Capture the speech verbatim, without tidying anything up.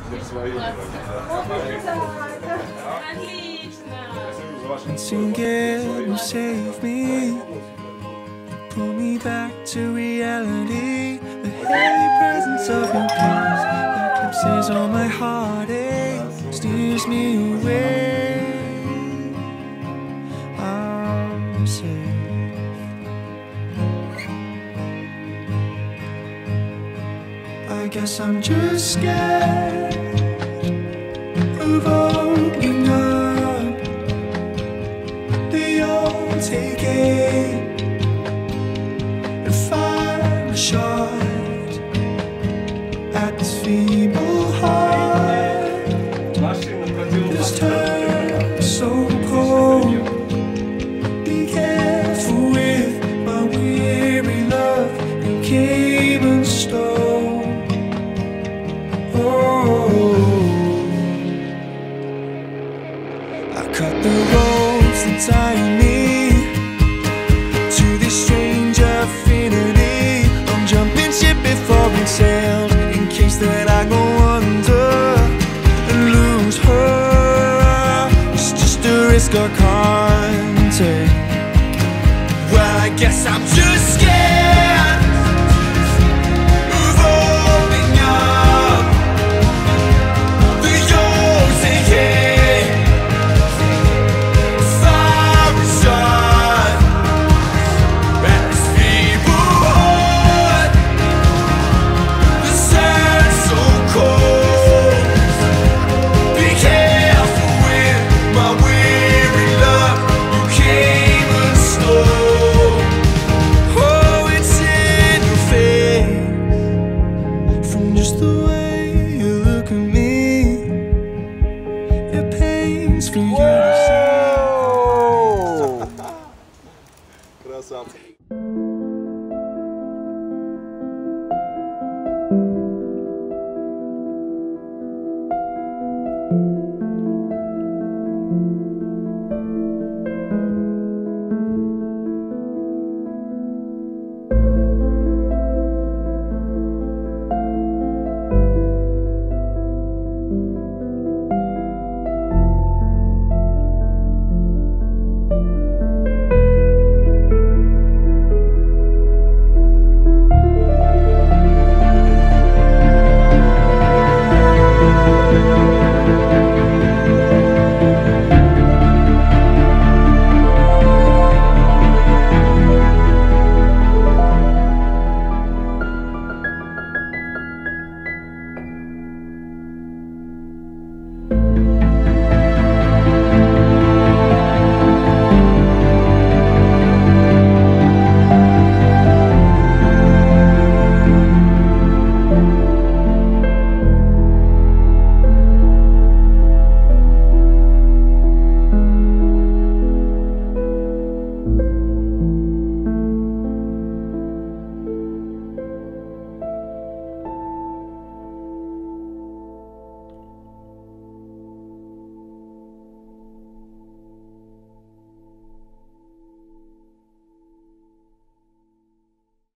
Together save me, pull me back to reality. The heavy presence of your gaze eclipses all my heartache, steers me away. I'm safe. I guess I'm just scared of opening up the old taking and find a shot at this feeble heart. This turn so cold. Be careful with my weary love. You came and stole. I cut the ropes that tie me to this strange affinity. I'm jumping ship before it sailed, in case that I go under and lose her. It's just a risk I can't take. Well, I guess I'm just scared